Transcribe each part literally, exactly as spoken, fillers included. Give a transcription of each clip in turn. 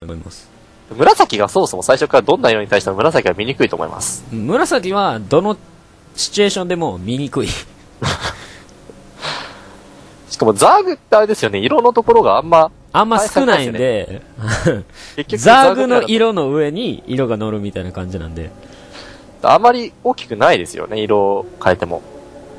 思います。 紫がそもそも最初からどんな色に対しても紫は見にくいと思います。 紫はどのシチュエーションでも見にくい。 しかもザーグってあれですよね、色のところがあんま、 あんま少ないんで、 結局ザーグの色の上に色が乗るみたいな感じなんで。 あまり大きくないですよね、色を変えても。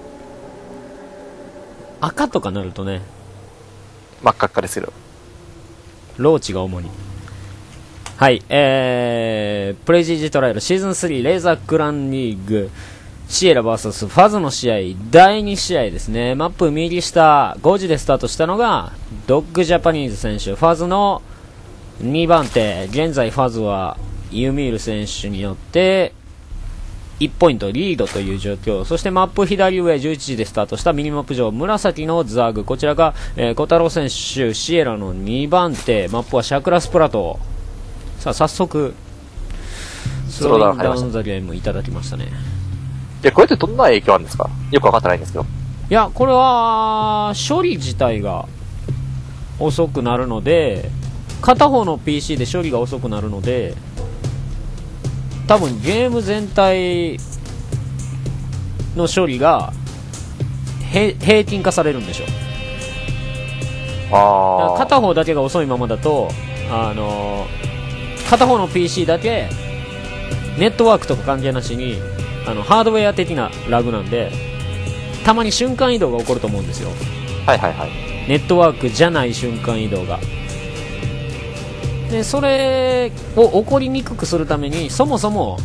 赤とかなるとね、 真っ赤っかですけど。 ローチが主に。はい、えー、プレイジージトライアルシーズンスリーレーザークランリーグシエラ ブイエス ファズの試合だいに試合ですね。マップ右下ごじでスタートしたのがドッグジャパニーズ選手、ファズのにばん手。現在ファズはユミール選手によっていちポイントリードという状況。そしてマップ左上じゅういちじでスタートしたミニマップ上紫のザーグ、こちらが、えー、小太郎選手シエラのにばん手。マップはシャクラスプラト。さあ早速スローインダウンザゲームいただきましたね。 いや、これってどんな影響あるんですか？よくわかってないんですけど。 いや、これは処理自体が遅くなるので、片方の ピーシー で処理が遅くなるので、多分ゲーム全体の処理が平均化されるんでしょう。 ああ。 片方だけが遅いままだと、あのー片方の ピーシー だけネットワークとか関係なしにあのハードウェア的なラグなんで、たまに瞬間移動が起こると思うんですよ。 はいはいはい。 ネットワークじゃない瞬間移動が。でそれを起こりにくくするために、そもそも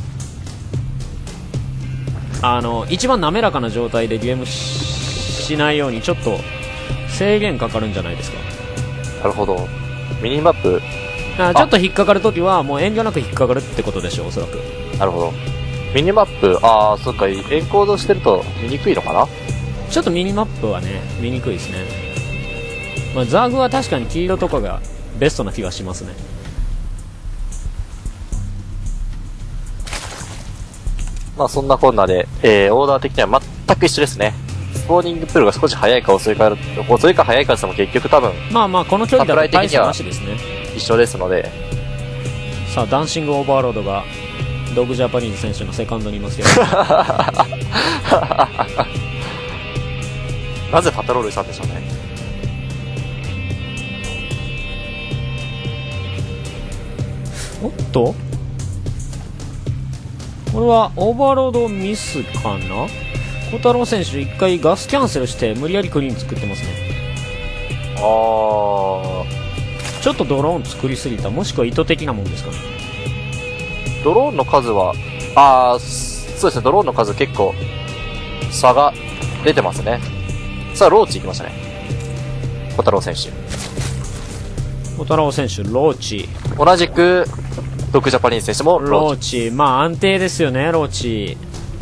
あの一番滑らかな状態でゲーム し, しないようにちょっと制限かかるんじゃないですか。 なるほど。ミニマップあちょっと引っかかるときはもう遠慮なく引っかかるってことでしょう、おそらく。 なるほど。ミニマップ、ああ、そっか、エンコードしてると見にくいのかな？ ちょっとミニマップはね、見にくいですね。まあ、ザーグは確かに黄色とかがベストな気がしますね。 まあそんなこんなで、えー、オーダー的には全く一緒ですね。スポーニングプールが少し早いか遅いか、遅いか早いかっても結局多分、 まあまあこの距離だと大差なしですね。 一緒ですので。 さあダンシングオーバーロードがドッグジャパニーズ選手のセカンドにいますけどなぜパトロールしたんでしょうね。 おっと、これはオーバーロードミスかな。小太郎選手一回ガスキャンセルして無理やりクリーン作ってますね。 あー、 ちょっとドローン作りすぎた、もしくは意図的なもんですかね。 ドローンの数は、あー、そうですね、ドローンの数結構差が出てますね。さあローチ行きましたね、小太郎選手。 小太郎選手ローチ、 同じくドッグジャパニーズ選手もローチ。 ローチ、まあ安定ですよね、ローチ。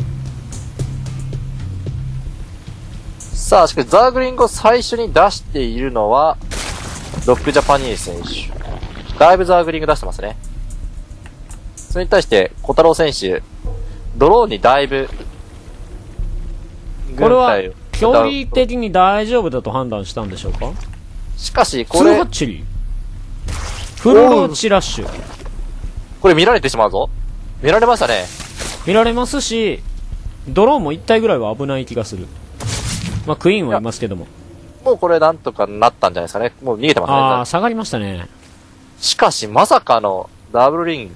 さあしかしザーグリングを最初に出しているのはドッグジャパニーズ選手。だいぶザーグリング出してますね。それに対して小太郎選手、ドローンにだいぶこれは距離的に大丈夫だと判断したんでしょうか。 しかしこれツーハッチリーフルローチラッシュ、 これ見られてしまうぞ。見られましたね。 見られますし、ドローンもいち体ぐらいは危ない気がする。まあクイーンはいますけども、 もうこれなんとかなったんじゃないですかね。もう逃げてますね。 ああ下がりましたね。 しかしまさかのダブルリング。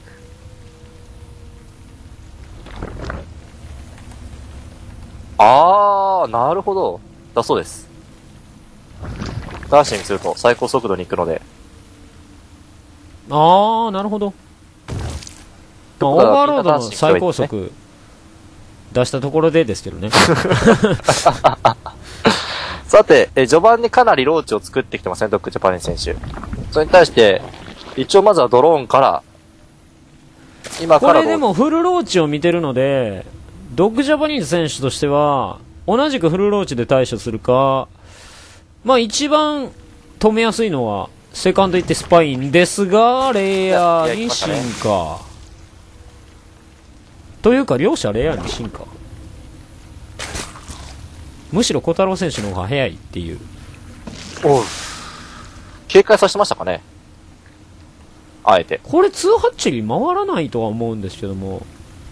あー、なるほど。だそうです。ダッシュにすると最高速度に行くので。 ああなるほど。まあ、オーバーロードの最高速出したところでですけどね。 さて、え序盤にかなりローチを作ってきてますね、ドッグジャパニーズ選手。それに対して、一応まずはドローンから、今から。 これでもフルローチを見てるので、ドッグジャパニーズ選手としては、同じくフルローチで対処するか、まあ一番止めやすいのは、セカンド行ってスパインですが、レアに進化。というか、両者レアに進化。むしろ小太郎選手の方が早いっていう。 おう。警戒させてましたかね。 あえて。 これにじゅうはちに回らないとは思うんですけども。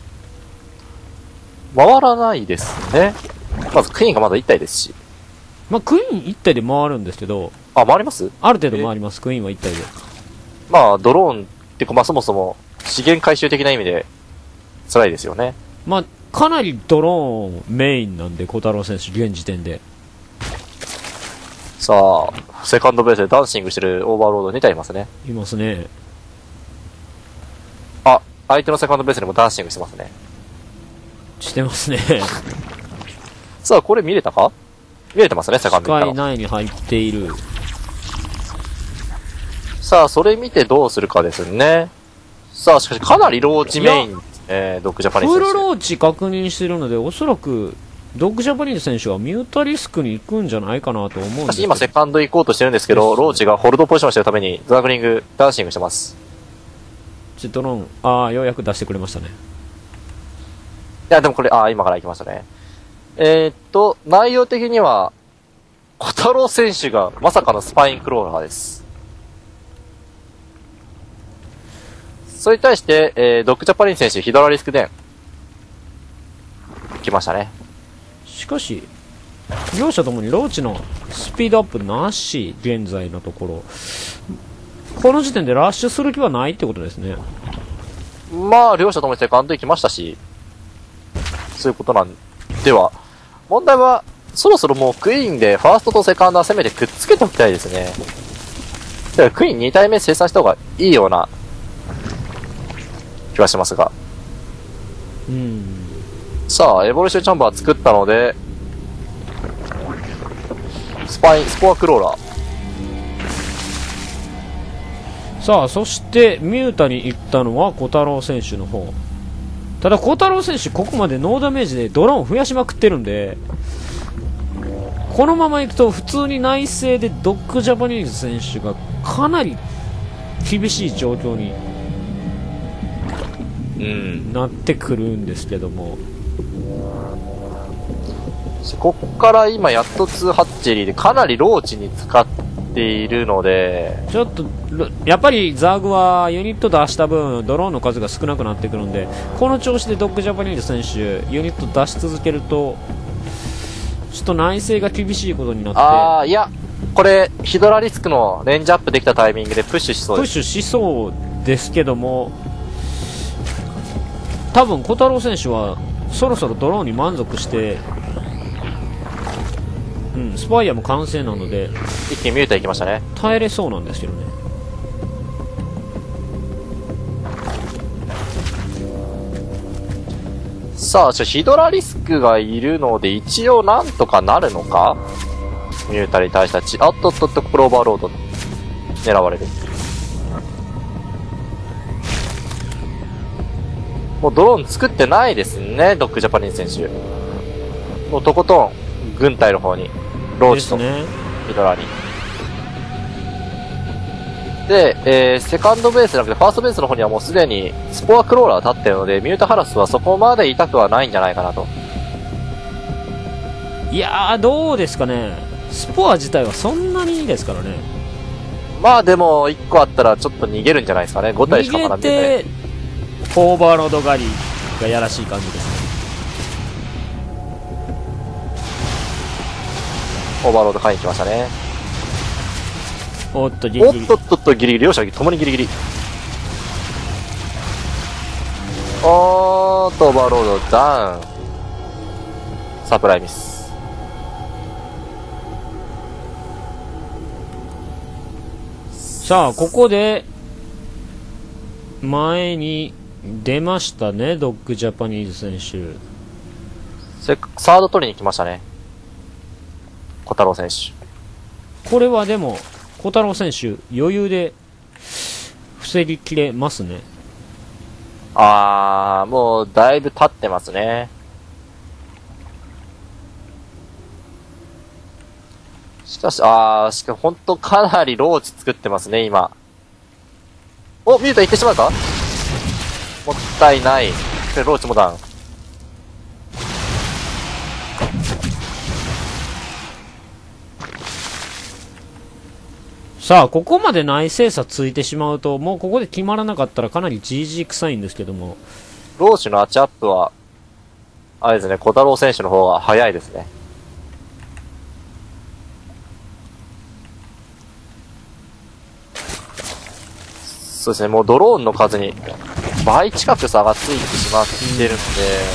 回らないですね。まずクイーンがまだいったいですし。 まあ、クイーンいち体で回るんですけど、 あ、回ります？ ある程度回ります、クイーンはいち体で。 まあ、ドローンってか、まあそもそも資源回収的な意味で辛いですよね。 まあ、かなりドローンメインなんで、小太郎選手、現時点で。 さあ、セカンドベースでダンシングしてるオーバーロードに体いますね。 いますね。 あ、相手のセカンドベースでもダンシングしてますね。 してますね。 さあ、これ見れたか？見れてますね、セカンド視界内に入っている。 さあ、それ見てどうするかですね。さあ、しかしかなりローチメイン、えー、ドッグジャパニーズ選手。 フルローチ確認してるので、おそらく、ドッグジャパニーズ選手はミュータリスクに行くんじゃないかなと思うんですけど。 今セカンド行こうとしてるんですけど、ローチがホールドポジションしてるために、ザーグリング、ダンシングしてます。 ちょドローン、ああ、ようやく出してくれましたね。 いや、でもこれ、ああ、今から行きましたね。えー、っと、内容的には、小太郎選手がまさかのスパインクローラーです。それに対して、えー、ドッグジャパニーズ選手、ヒドラリスクデン。来ましたね。 しかし、両者ともにローチのスピードアップなし、現在のところ。この時点でラッシュする気はないってことですね。 まあ、両者ともにセカンド行きましたし、そういうことなんでは、問題は、そろそろもうクイーンでファーストとセカンドはせめてくっつけておきたいですね。だからクイーンに体目生産した方がいいような気はしますが。 うん。 さあ、エボリューションチャンバー作ったので、スパイン、スポアクローラー。 さあ、そしてミュータに行ったのは小太郎選手の方。ただ小太郎選手ここまでノーダメージでドローン増やしまくってるんで、このままいくと普通に内政でドッグジャパニーズ選手がかなり厳しい状況にうんなってくるんですけども、 こっから今やっとツーハッチェリーでかなりローチに使っているので、 ちょっとやっぱりザーグはユニット出した分ドローンの数が少なくなってくるんで、この調子でドッグジャパニーズ選手ユニット出し続けるとちょっと内政が厳しいことになって、 ああ、いや、これ、ヒドラリスクのレンジアップできたタイミングでプッシュしそうです。 プッシュしそうですけども、多分小太郎選手はそろそろドローンに満足して、うん、スパイアも完成なので一気にミュータ行きましたね。 耐えれそうなんですけどね。 さあ、ちょ、ヒドラリスクがいるので、一応なんとかなるのかミュータに対したち、あっとっとっと、プローバーロード、狙われる。もうドローン作ってないですね、ドッグジャパニーズ選手。もうとことん、軍隊の方に、ローチと、ヒドラに。で、えー、セカンドベースじゃなくて、ファーストベースの方にはもうすでに、スポアクローラー立ってるので、ミュータハラスはそこまで痛くはないんじゃないかなと。 いやー、どうですかね。スポア自体はそんなにいいですからね。 まあでも、いっこあったらちょっと逃げるんじゃないですかね。ご体しか学んでない。 逃げて、オーバーロード狩りがやらしい感じですね。 オーバーロード買いに来ましたね。 おっと、ギリギリ。 おっとっとっと、ギリギリ。両者ともにギリギリ。おーっと、オーバーロード、ダウン。サプライミス。 さあ、ここで、前に出ましたね、ドッグジャパニーズ選手。 セサード取りに来ましたね。小太郎選手。 これはでも、小太郎選手、余裕で防ぎきれますね。 あー、もう、だいぶ経ってますね。しかし、あー、しかし、ほんとかなりローチ作ってますね、今。お、ミュータ行ってしまうか？もったいない。ローチもダウン。 さあ、ここまで内精査ついてしまうと、もうここで決まらなかったらかなり ジージー 臭いんですけども。 ローチのアッチアップは、あれですね、小太郎選手の方が早いですね。そうですね、もうドローンの数に倍近く差がついてしまってるんで、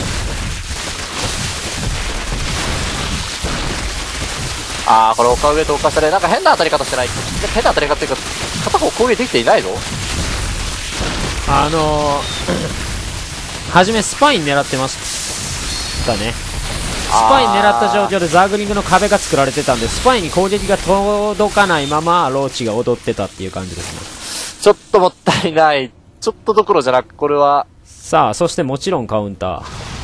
あー、これ丘上と丘下でなんか変な当たり方してない。変な当たり方っていうか、片方攻撃できていないの？ あのー、はじめスパイン狙ってましたね。スパイン狙った状況でザーグリングの壁が作られてたんで、スパインに攻撃が届かないままローチが踊ってたっていう感じですね。 ちょっともったいない。ちょっとどころじゃなく、これは。 さあ、そしてもちろんカウンター。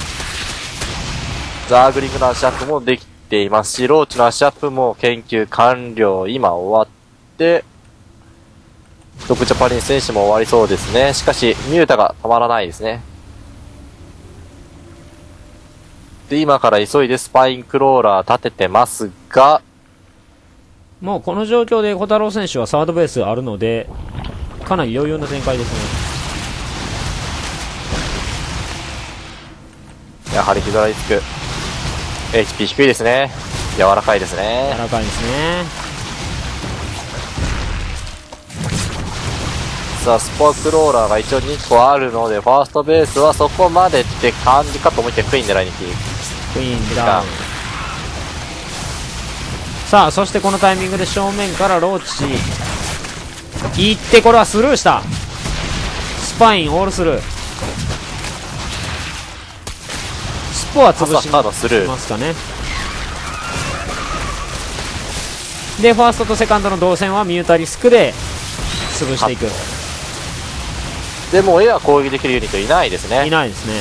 ザーグリングの足アップもできていますし、ローチの足アップも研究完了。今終わって、ドクジャパニー選手も終わりそうですね。しかし、ミュータが止まらないですね。で、今から急いでスパインクローラー立ててますが、 もうこの状況で小太郎選手はサードベースあるので、かなり余裕な展開ですね。やはりヒドラリスク エイチピー 低いですね。柔らかいですね。 柔らかいですね。 さあ、スポクローラーが一応にこあるので、ファーストベースはそこまでって感じかと思ってクイーン狙いに来る。 クイーンダウン。さあ、そしてこのタイミングで正面からローチ行って、これはスルーした。スパインオールスルー。スポは潰しますかね。で、ファーストとセカンドの動線はミュータリスクで潰していく。 でもエア攻撃できるユニットいないですね。 いないですね。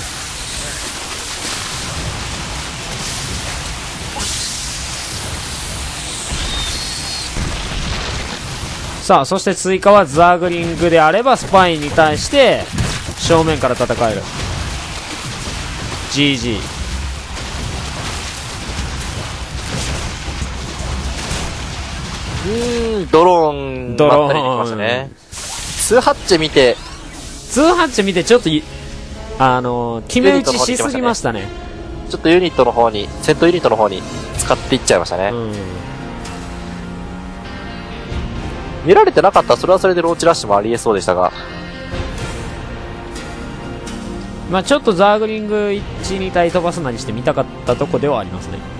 さあ、そして追加はザーグリングであればスパインに対して正面から戦える ジージー。 うーん、ドローンドローンばったりできましたね。ツーハッチ見てツーハッチ見てちょっといあのー、決め打ちしすぎましたね。 ちょっとユニットの方に、戦闘ユニットの方に使っていっちゃいましたね。うん、見られてなかったらそれはそれでローチラッシュもありえそうでしたが、 まあちょっとザーグリングいちに体飛ばすなりして見たかったとこではありますね。